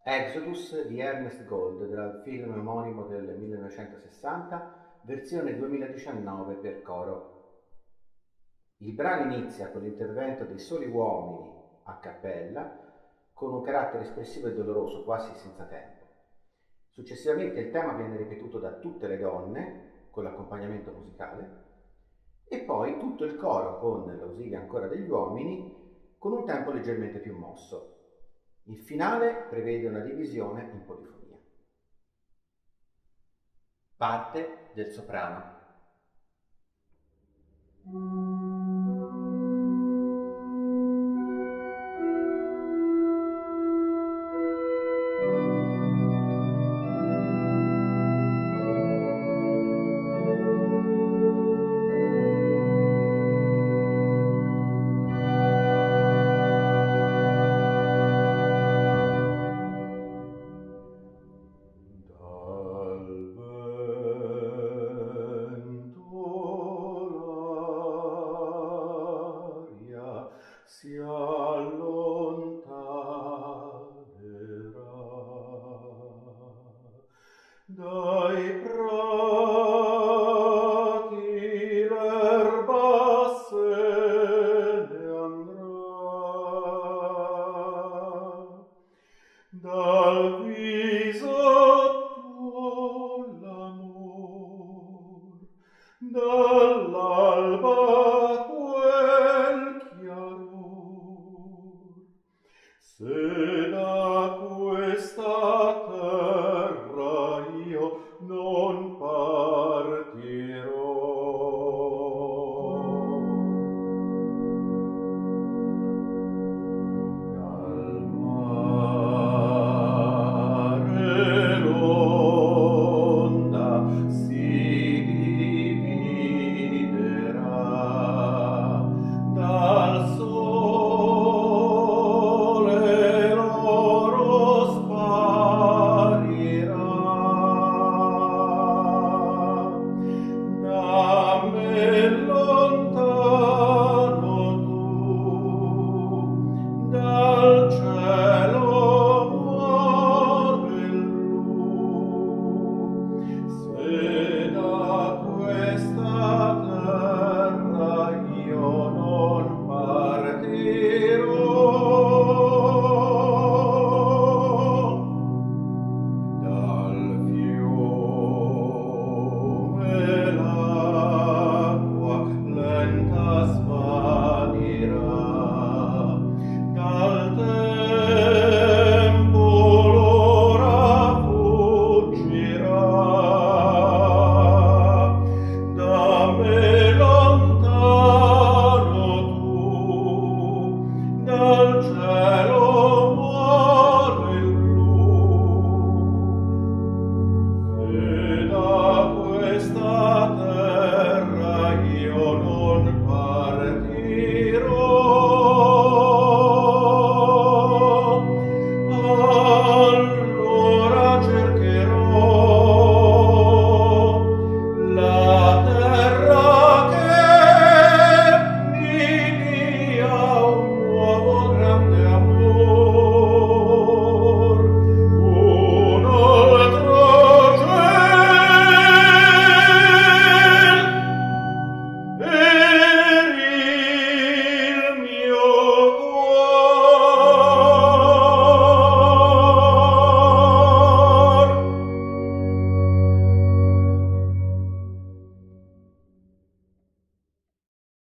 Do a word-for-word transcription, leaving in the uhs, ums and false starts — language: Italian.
Exodus di Ernest Gold, dal film omonimo del millenovecentosessanta, versione duemiladiciannove per coro. Il brano inizia con l'intervento dei soli uomini a cappella, con un carattere espressivo e doloroso, quasi senza tempo. Successivamente il tema viene ripetuto da tutte le donne, con l'accompagnamento musicale, e poi tutto il coro con l'ausilio ancora degli uomini, con un tempo leggermente più mosso. Il finale prevede una divisione in polifonia. Parte del soprano. Si allontanerà dai prati, l'erba se ne andrà. Da